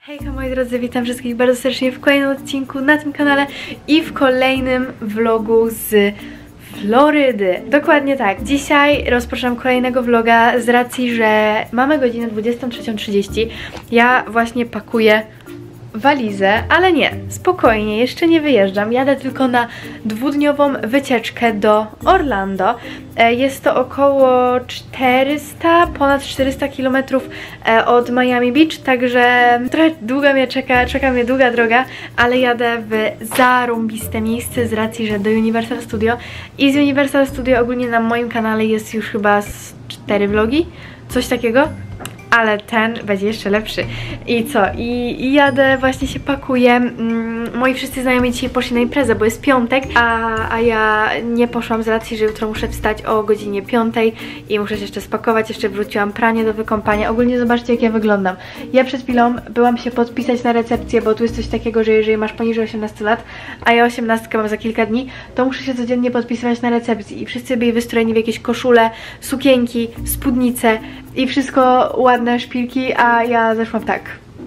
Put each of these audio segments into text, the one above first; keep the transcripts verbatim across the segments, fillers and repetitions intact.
Hejka moi drodzy, witam wszystkich bardzo serdecznie w kolejnym odcinku na tym kanale i w kolejnym vlogu z Florydy. Dokładnie tak, dzisiaj rozpoczynam kolejnego vloga z racji, że mamy godzinę dwudziestą trzecią trzydzieści. Ja właśnie pakuję walizę, ale nie, spokojnie, jeszcze nie wyjeżdżam, jadę tylko na dwudniową wycieczkę do Orlando. Jest to około czterysta, ponad czterysta kilometrów od Miami Beach, także trochę długa mnie czeka, czeka mnie długa droga, ale jadę w zarąbiste miejsce z racji, że do Universal Studio i z Universal Studio ogólnie na moim kanale jest już chyba z cztery vlogi, coś takiego. Ale ten będzie jeszcze lepszy. I co? I, i jadę, właśnie się pakuję. Mm, moi wszyscy znajomi dzisiaj poszli na imprezę, bo jest piątek, a, a ja nie poszłam z racji, że jutro muszę wstać o godzinie piątej i muszę się jeszcze spakować. Jeszcze wróciłam pranie do wykąpania. Ogólnie zobaczcie, jak ja wyglądam. Ja przed chwilą byłam się podpisać na recepcję, bo tu jest coś takiego, że jeżeli masz poniżej osiemnastu lat, a ja osiemnastkę mam za kilka dni, to muszę się codziennie podpisywać na recepcji. I wszyscy byli wystrojeni w jakieś koszule, sukienki, spódnice i wszystko ładne, szpilki, a ja zeszłam tak.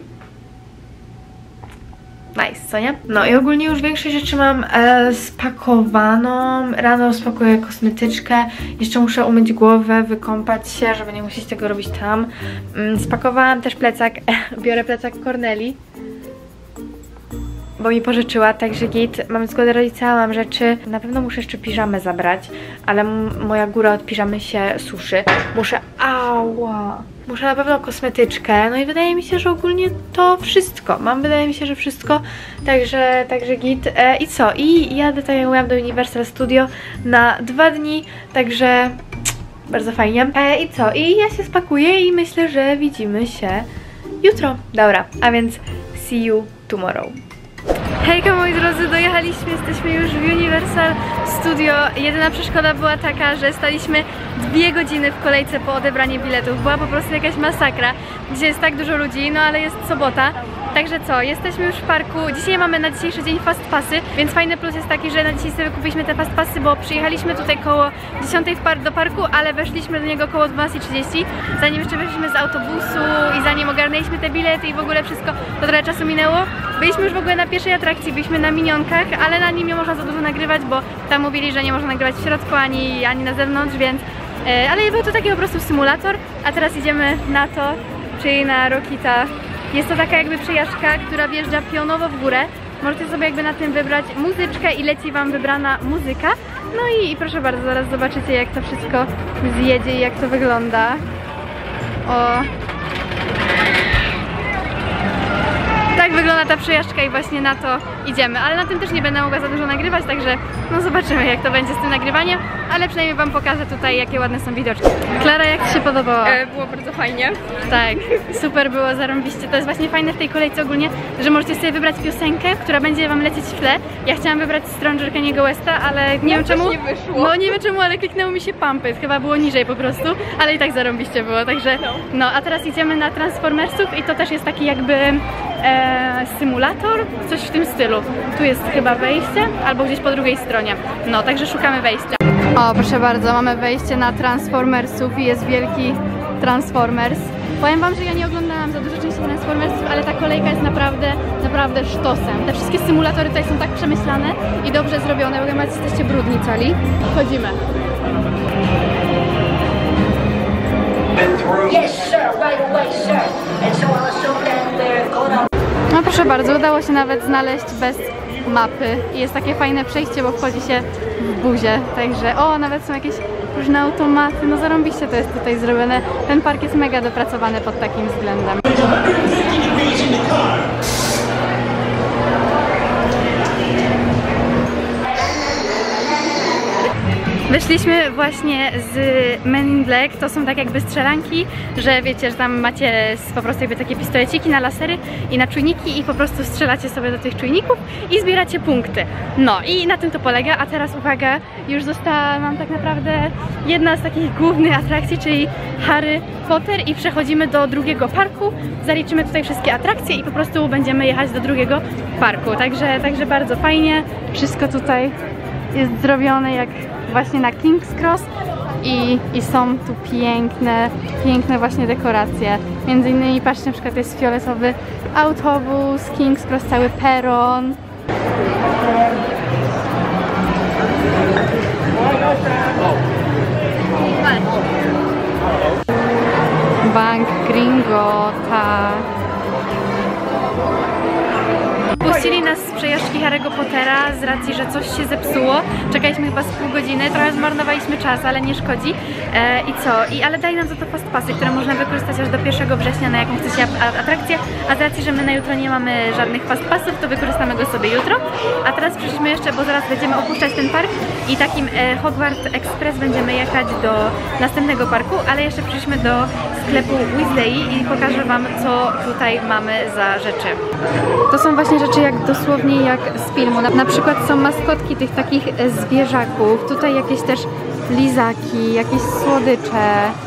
Nice, co nie? No i ogólnie już większość rzeczy mam e, spakowaną. Rano spakuję kosmetyczkę. Jeszcze muszę umyć głowę, wykąpać się, żeby nie musieć tego robić tam. Mm, spakowałam też plecak. Biorę plecak Corneli, bo mi pożyczyła, także git. Mam zgodę rodzica, mam rzeczy. Na pewno muszę jeszcze piżamę zabrać, ale moja góra od piżamy się suszy. Muszę... Ała! Muszę na pewno kosmetyczkę, no i wydaje mi się, że ogólnie to wszystko. Mam, wydaje mi się, że wszystko, także, także git. E, I co? I jadę, tak jak mówiłam, do Universal Studio na dwa dni, także bardzo fajnie. E, I co? I ja się spakuję i myślę, że widzimy się jutro. Dobra, a więc see you tomorrow. Hejka moi drodzy, dojechaliśmy, jesteśmy już w Universal Studio. Jedyna przeszkoda była taka, że staliśmy dwie godziny w kolejce po odebranie biletów. Była po prostu jakaś masakra, gdzie jest tak dużo ludzi, no ale jest sobota. Także co, jesteśmy już w parku. Dzisiaj mamy na dzisiejszy dzień fast passy, więc fajny plus jest taki, że na dzisiaj sobie kupiliśmy te fast passy, bo przyjechaliśmy tutaj koło dziesiątej do parku, ale weszliśmy do niego koło dwunastej trzydzieści. Zanim jeszcze weszliśmy z autobusu i zanim ogarnęliśmy te bilety i w ogóle wszystko, to trochę czasu minęło. Byliśmy już w ogóle na pierwszej atrakcji, byliśmy na minionkach, ale na nim nie można za dużo nagrywać, bo tam mówili, że nie można nagrywać w środku ani, ani na zewnątrz, więc... Yy, ale był to taki po prostu symulator, a teraz idziemy na to, czyli na Rokita. Jest to taka jakby przejażdżka, która wjeżdża pionowo w górę. Możecie sobie jakby na tym wybrać muzyczkę i leci wam wybrana muzyka. No i, i proszę bardzo, zaraz zobaczycie, jak to wszystko zjedzie i jak to wygląda. O! Tak wygląda ta przejażdżka i właśnie na to idziemy, ale na tym też nie będę mogła za dużo nagrywać, także no zobaczymy, jak to będzie z tym nagrywaniem, ale przynajmniej wam pokażę tutaj, jakie ładne są widoczki. Klara, jak ci się podobało? E, było bardzo fajnie. Tak, super było, zarąbiście. To jest właśnie fajne w tej kolejce ogólnie, że możecie sobie wybrać piosenkę, która będzie wam lecieć w tle. Ja chciałam wybrać Stranger Kaniego Westa, ale nie no, wiem czemu. Nie wyszło. No nie wiem czemu, ale kliknęło mi się Pumped, chyba było niżej po prostu, ale i tak zarąbiście było, także no. No, a teraz idziemy na Transformersów i to też jest taki jakby e, symulator, coś w tym stylu. Tu jest chyba wejście, albo gdzieś po drugiej stronie. No, także szukamy wejścia. O, proszę bardzo, mamy wejście na Transformersów i jest wielki Transformers. Powiem wam, że ja nie oglądałam za dużo części Transformersów, ale ta kolejka jest naprawdę, naprawdę sztosem. Te wszystkie symulatory tutaj są tak przemyślane i dobrze zrobione. W ogóle macie, jesteście brudni cali. Wchodzimy. No proszę bardzo, udało się nawet znaleźć bez mapy i jest takie fajne przejście, bo wchodzi się w buzię, także o, nawet są jakieś różne automaty, no zarąbiście to jest tutaj zrobione. Ten park jest mega dopracowany pod takim względem. Wyszliśmy właśnie z Men in Black, to są tak jakby strzelanki, że wiecie, że tam macie po prostu jakby takie pistoleciki na lasery i na czujniki i po prostu strzelacie sobie do tych czujników i zbieracie punkty. No i na tym to polega, a teraz uwaga, już została nam tak naprawdę jedna z takich głównych atrakcji, czyli Harry Potter i przechodzimy do drugiego parku, zaliczymy tutaj wszystkie atrakcje i po prostu będziemy jechać do drugiego parku, także, także bardzo fajnie, wszystko tutaj jest zrobione jak właśnie na King's Cross i, i są tu piękne, piękne właśnie dekoracje. Między innymi patrzcie, na przykład jest fioletowy autobus, King's Cross, cały peron. Bank Gringotts. Puścili nas z przejażdżki Harry'ego Pottera z racji, że coś się zepsuło. Czekaliśmy chyba z pół godziny, trochę zmarnowaliśmy czas, ale nie szkodzi. E, I co? I, ale dali nam za to fastpassy, które można wykorzystać aż do pierwszego września na jaką chcecie atrakcję. A z racji, że my na jutro nie mamy żadnych fastpassów, to wykorzystamy go sobie jutro. A teraz przyszliśmy jeszcze, bo zaraz będziemy opuszczać ten park i takim e, Hogwarts Express będziemy jechać do następnego parku, ale jeszcze przyszliśmy do sklepu Weasley i pokażę wam, co tutaj mamy za rzeczy. To są właśnie rzeczy jak dosłownie jak z filmu. Na, na przykład są maskotki tych takich zwierzaków. Tutaj jakieś też lizaki, jakieś słodycze.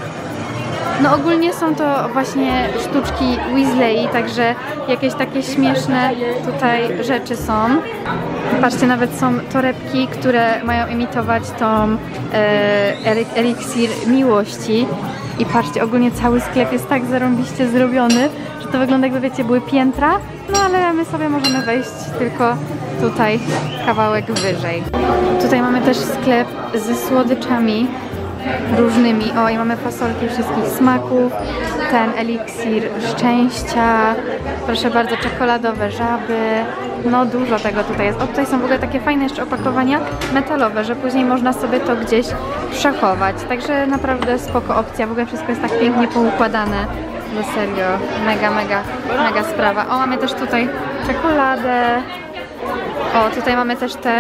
No ogólnie są to właśnie sztuczki Weasley, także jakieś takie śmieszne tutaj rzeczy są. Patrzcie, nawet są torebki, które mają imitować tą e, eliksir miłości. I patrzcie, ogólnie cały sklep jest tak zarąbiście zrobiony, że to wygląda jakby, wiecie, były piętra, no ale my sobie możemy wejść tylko tutaj kawałek wyżej. Tutaj mamy też sklep ze słodyczami różnymi. O, i mamy fasolki wszystkich smaków, ten eliksir szczęścia, proszę bardzo, czekoladowe żaby, no dużo tego tutaj jest. O, tutaj są w ogóle takie fajne jeszcze opakowania metalowe, że później można sobie to gdzieś przechować, także naprawdę spoko opcja, w ogóle wszystko jest tak pięknie poukładane, no serio, mega, mega, mega sprawa. O, mamy też tutaj czekoladę, o, tutaj mamy też te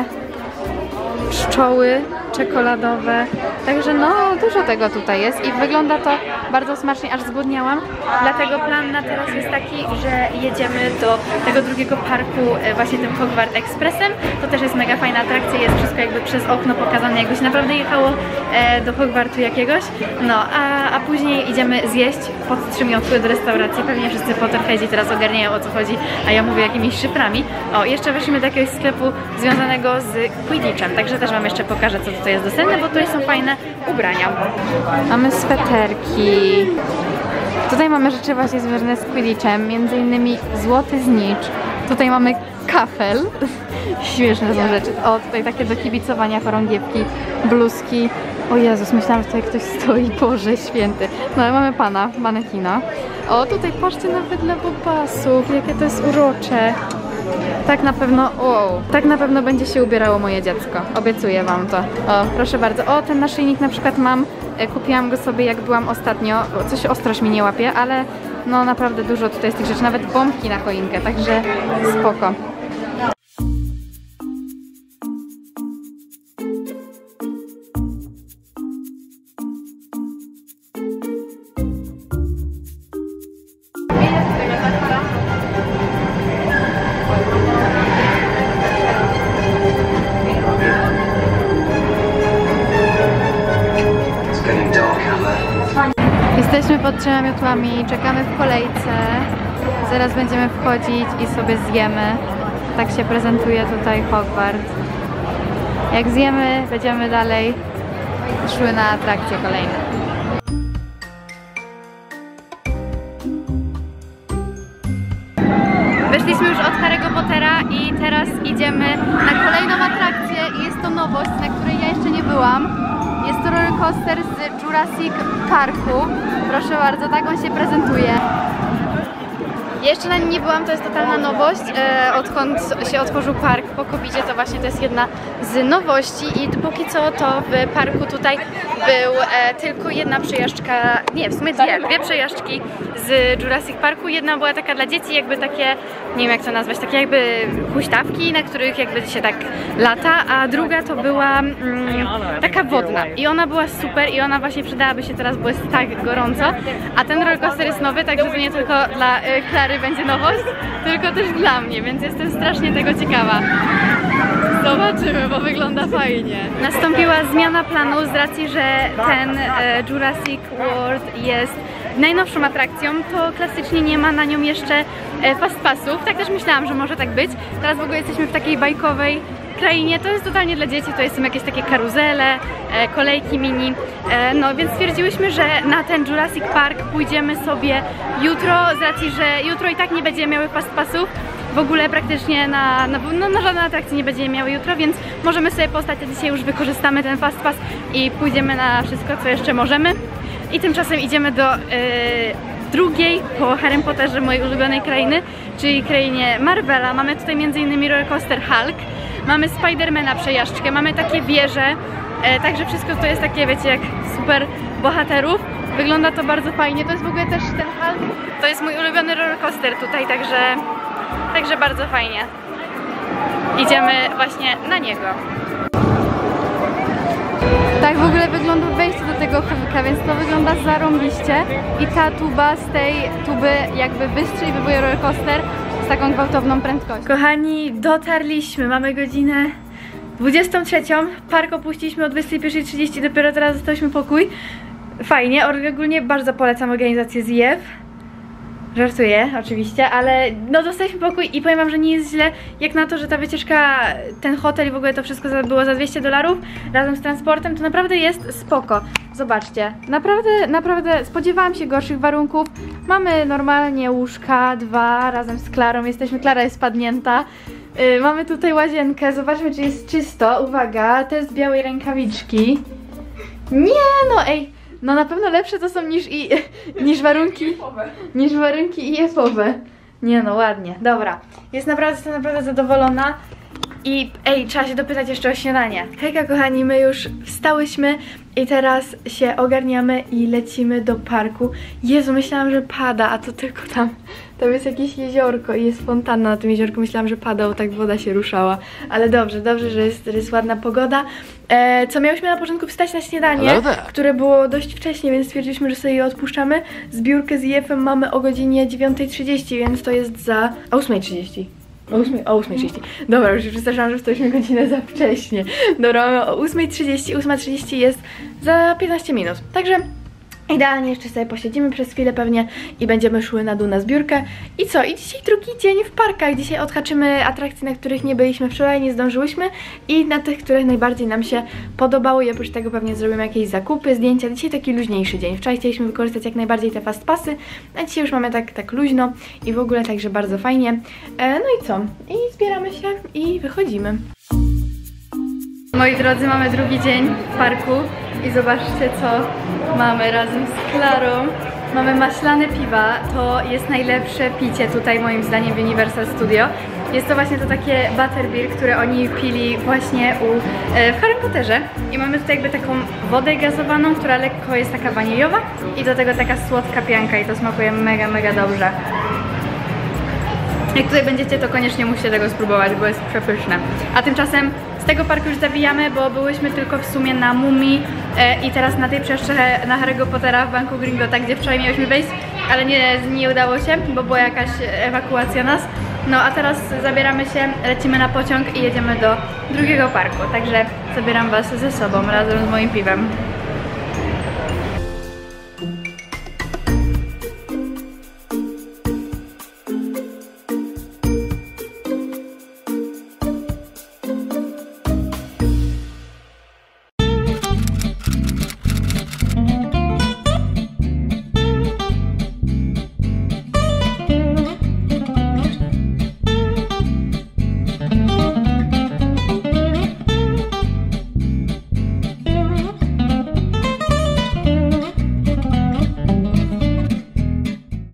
pszczoły czekoladowe, także no dużo tego tutaj jest i wygląda to bardzo smacznie, aż zgłodniałam. Dlatego plan na teraz jest taki, że jedziemy do tego drugiego parku właśnie tym Hogwarts Expressem. To też jest mega fajna atrakcja, jest wszystko jakby przez okno pokazane, jakby się naprawdę jechało do Hogwartu jakiegoś. No, a, a później idziemy zjeść pod trzymiotły do restauracji. Pewnie wszyscy Potterheadzi teraz ogarniają, o co chodzi, a ja mówię jakimiś szyframi. O, jeszcze weszliśmy do jakiegoś sklepu związanego z Quidditchem, także też wam jeszcze pokażę, co tutaj jest dostępne, bo tutaj są fajne ubrania. Mamy sweterki. Tutaj mamy rzeczy właśnie związane z Quidditchem, między innymi złoty znicz. Tutaj mamy kafel. Śmieszne są rzeczy. O, tutaj takie do kibicowania, chorągiewki, bluzki. O Jezus, myślałam, że tutaj ktoś stoi, Boże Święty. No ale mamy pana, manekina. O, tutaj patrzcie nawet dla bobasów, jakie to jest urocze. Tak na pewno, wow, tak na pewno będzie się ubierało moje dziecko. Obiecuję wam to. O, proszę bardzo. O, ten naszyjnik na przykład mam. Kupiłam go sobie, jak byłam ostatnio. Coś ostrość mi nie łapie, ale no naprawdę dużo tutaj jest tych rzeczy. Nawet bombki na choinkę, także spoko. Jesteśmy pod trzema miotłami, czekamy w kolejce. Zaraz będziemy wchodzić i sobie zjemy. Tak się prezentuje tutaj Hogwarts. Jak zjemy, będziemy dalej szły na atrakcje kolejne. Wyszliśmy już od Harry'ego Pottera i teraz idziemy na kolejną atrakcję i jest to nowość, na której ja jeszcze nie byłam. Jest to rollercoaster z Jurassic Parku. Proszę bardzo, tak on się prezentuje. Ja jeszcze na nim nie byłam, to jest totalna nowość. E, odkąd się otworzył park po kowidzie, to właśnie to jest jedna z nowości i póki co to w parku tutaj był e, tylko jedna przejażdżka, nie, w sumie dwie, dwie przejażdżki z Jurassic Parku. Jedna była taka dla dzieci, jakby takie, nie wiem jak to nazwać, takie jakby huśtawki, na których jakby się tak lata, a druga to była mm, taka wodna i ona była super i ona właśnie przydałaby się teraz, bo jest tak gorąco, a ten rollercoaster jest nowy, także to nie tylko dla y, Klary będzie nowość, tylko też dla mnie, więc jestem strasznie tego ciekawa. Zobaczymy, bo wygląda fajnie. Nastąpiła zmiana planu z racji, że ten e, Jurassic World jest najnowszą atrakcją, to klasycznie nie ma na nią jeszcze fast passów. Tak też myślałam, że może tak być. Teraz w ogóle jesteśmy w takiej bajkowej krainie, to jest totalnie dla dzieci, to są jakieś takie karuzele, kolejki mini, no więc stwierdziłyśmy, że na ten Jurassic Park pójdziemy sobie jutro, z racji, że jutro i tak nie będziemy miały fast passów. W ogóle praktycznie na, na, no, na żadnej atrakcji nie będziemy miały jutro, więc możemy sobie postać, a dzisiaj już wykorzystamy ten fast pass i pójdziemy na wszystko, co jeszcze możemy. I tymczasem idziemy do yy, drugiej po Harrym Potterze mojej ulubionej krainy, czyli krainie Marvela. Mamy tutaj między innymi rollercoaster Hulk, mamy Spidermana przejażdżkę, mamy takie wieże, yy, także wszystko to jest takie, wiecie, jak super bohaterów. Wygląda to bardzo fajnie, to jest w ogóle też ten Hulk, to jest mój ulubiony rollercoaster tutaj, także... Także bardzo fajnie. Idziemy właśnie na niego. Tak w ogóle wygląda wejście do tego chowika, więc to wygląda zarąbiście. I ta tuba z tej tuby jakby wystrzeliwuje rollercoaster z taką gwałtowną prędkością. Kochani, dotarliśmy. Mamy godzinę dwudziestą trzecią. Park opuściliśmy o dwudziestej pierwszej trzydzieści. Dopiero teraz dostaliśmy pokój. Fajnie. Ogólnie bardzo polecam organizację Z I E F. Żartuję, oczywiście, ale no dostaliśmy pokój i powiem wam, że nie jest źle, jak na to, że ta wycieczka, ten hotel i w ogóle to wszystko było za dwieście dolarów razem z transportem, to naprawdę jest spoko. Zobaczcie, naprawdę, naprawdę spodziewałam się gorszych warunków. Mamy normalnie łóżka, dwa, razem z Klarą, jesteśmy, Klara jest spadnięta. Yy, mamy tutaj łazienkę, zobaczmy, czy jest czysto. Uwaga, test białej rękawiczki. Nie no, ej! No na pewno lepsze to są niż i niż warunki niż warunki I F-owe. Nie no, ładnie. Dobra. Jest naprawdę, jestem naprawdę zadowolona. I ej, trzeba się dopytać jeszcze o śniadanie. Hejka kochani, my już wstałyśmy i teraz się ogarniamy i lecimy do parku. Jezu, myślałam, że pada, a to tylko tam, tam jest jakieś jeziorko i jest fontanna na tym jeziorku. Myślałam, że pada, bo tak woda się ruszała. Ale dobrze, dobrze, że jest, że jest ładna pogoda. E, co miałyśmy na początku wstać na śniadanie, które było dość wcześnie, więc stwierdziliśmy, że sobie je odpuszczamy. Zbiórkę z I F-em mamy o godzinie dziewiątej trzydzieści, więc to jest za... a ósmej trzydzieści. O ósmej trzydzieści. Dobra, już się przestraszyłam, że wstaliśmy godzinę za wcześnie. Dobra, mamy o ósmej trzydzieści. ósma trzydzieści jest za piętnaście minut. Także idealnie jeszcze sobie posiedzimy przez chwilę pewnie i będziemy szły na dół na zbiórkę. I co? I dzisiaj drugi dzień w parkach. Dzisiaj odhaczymy atrakcje, na których nie byliśmy wczoraj, nie zdążyłyśmy i na tych, które najbardziej nam się podobały. I oprócz tego pewnie zrobimy jakieś zakupy, zdjęcia. Dzisiaj taki luźniejszy dzień. Wczoraj chcieliśmy wykorzystać jak najbardziej te fast passy, a dzisiaj już mamy tak, tak luźno i w ogóle także bardzo fajnie. E, no i co? I zbieramy się i wychodzimy. Moi drodzy, mamy drugi dzień w parku i zobaczcie, co mamy razem z Klarą. Mamy maślane piwa, to jest najlepsze picie tutaj moim zdaniem w Universal Studio. Jest to właśnie to takie butterbeer, które oni pili właśnie u, e, w Harrym Potterze. I mamy tutaj jakby taką wodę gazowaną, która lekko jest taka waniliowa i do tego taka słodka pianka i to smakuje mega, mega dobrze. Jak tutaj będziecie, to koniecznie musicie tego spróbować, bo jest przepyszne. A tymczasem z tego parku już zawijamy, bo byłyśmy tylko w sumie na Mumii e, i teraz na tej przestrze na Harry'ego Pottera w Banku Gringotta, gdzie wczoraj miałyśmy wejść, ale nie, nie udało się, bo była jakaś ewakuacja nas. No a teraz zabieramy się, lecimy na pociąg i jedziemy do drugiego parku, także zabieram was ze sobą razem z moim piwem.